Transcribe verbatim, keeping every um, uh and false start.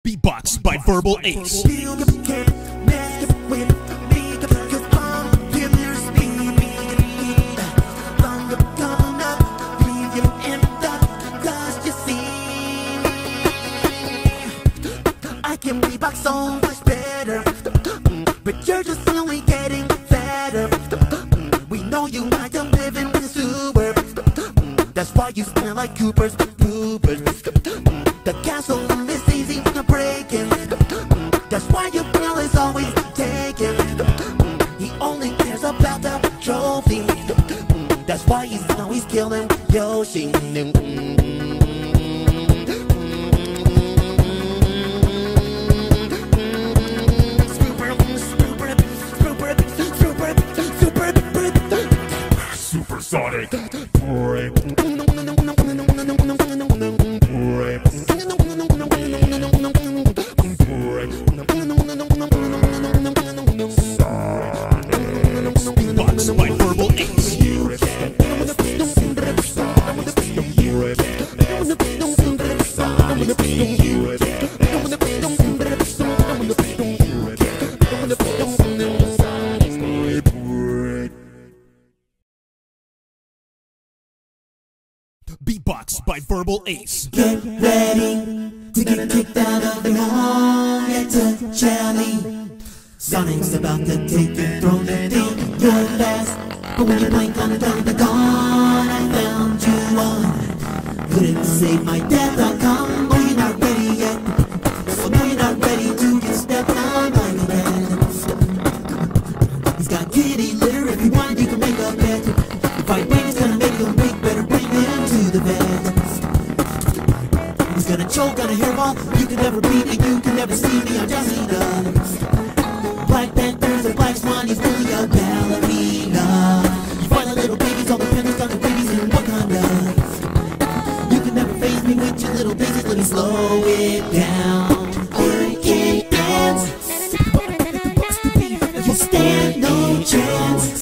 Beatbox by Verbal Ace. I can beatbox so much better, but you're just only getting better. We know you might have living in the sewer. That's why you smell like Cooper's poopers. The castle is easy to break in. That's why your girl is always taken. He only cares about the trophy. That's why he's always killing Yoshi. Supersonic break. Beatbox by Verbal Ace. Beatbox by Verbal Ace. Get ready to get kicked out of your home. Get to Charlie. Sonic's about to take your throne and think you're fast, but when you blink on the dawn, the dawn, I found you on. Couldn't save my death dot com. Oh, you're not ready yet. So no, you're not ready to get stepped on by the man. He's got kitty litter. If you want, you can make a bet. If I win, it's gonna make him big. Better bring him to the bed. He's gonna choke on a hairball. You can never beat me. You can never see me. I'm just Cena. Black Panthers and Black Swan, he's really a ballerina. You find the little babies, all the pennies, got the babies in Wakanda. You can never faze me with your little daisies, let me slow it down.